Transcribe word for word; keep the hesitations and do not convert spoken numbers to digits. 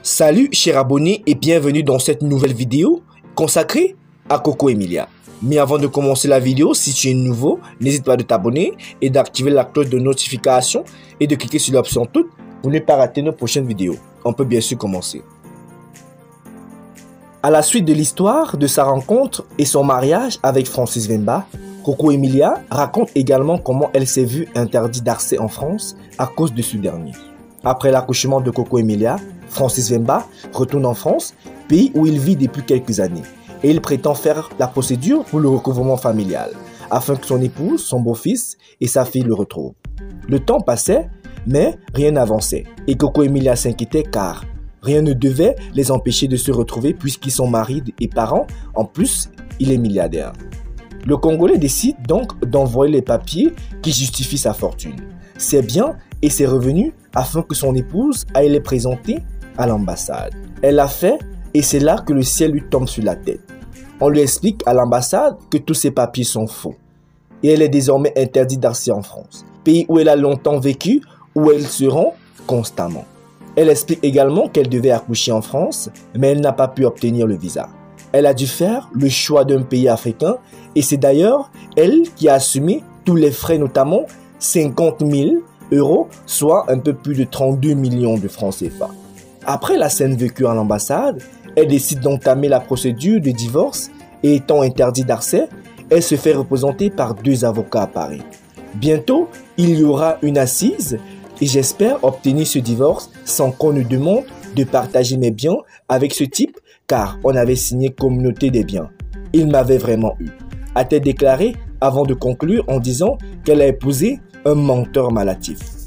Salut chers abonnés et bienvenue dans cette nouvelle vidéo consacrée à Coco Emilia. Mais avant de commencer la vidéo, si tu es nouveau, n'hésite pas de t'abonner et d'activer la cloche de notification et de cliquer sur l'option toutes pour ne pas rater nos prochaines vidéos. On peut bien sûr commencer. À la suite de l'histoire de sa rencontre et son mariage avec Francis Wemba, Coco Emilia raconte également comment elle s'est vue interdite d'accès en France à cause de ce dernier. Après l'accouchement de Coco Emilia, Francis Wemba retourne en France, pays où il vit depuis quelques années, et il prétend faire la procédure pour le recouvrement familial, afin que son épouse, son beau-fils et sa fille le retrouvent. Le temps passait, mais rien n'avançait, et Coco Emilia s'inquiétait car rien ne devait les empêcher de se retrouver puisqu'ils sont mariés et parents, en plus, il est milliardaire. Le Congolais décide donc d'envoyer les papiers qui justifient sa fortune, ses biens et ses revenus afin que son épouse aille les présenter à l'ambassade. Elle l'a fait et c'est là que le ciel lui tombe sur la tête. On lui explique à l'ambassade que tous ces papiers sont faux et elle est désormais interdite d'accès en France, pays où elle a longtemps vécu, où elle se rend constamment. Elle explique également qu'elle devait accoucher en France, mais elle n'a pas pu obtenir le visa. Elle a dû faire le choix d'un pays africain et c'est d'ailleurs elle qui a assumé tous les frais, notamment cinquante mille euros, soit un peu plus de trente-deux millions de francs C F A. Après la scène vécue à l'ambassade, elle décide d'entamer la procédure de divorce et étant interdite d'accès, elle se fait représenter par deux avocats à Paris. Bientôt, il y aura une assise et j'espère obtenir ce divorce sans qu'on ne demande de partager mes biens avec ce type car on avait signé communauté des biens. Il m'avait vraiment eu, a-t-elle déclaré avant de conclure en disant qu'elle a épousé un menteur malatif.